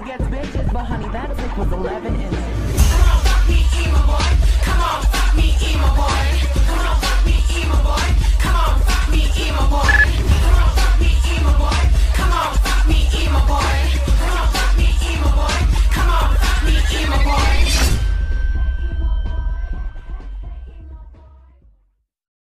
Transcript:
gets bitches, but honey, that dick was 11 inches.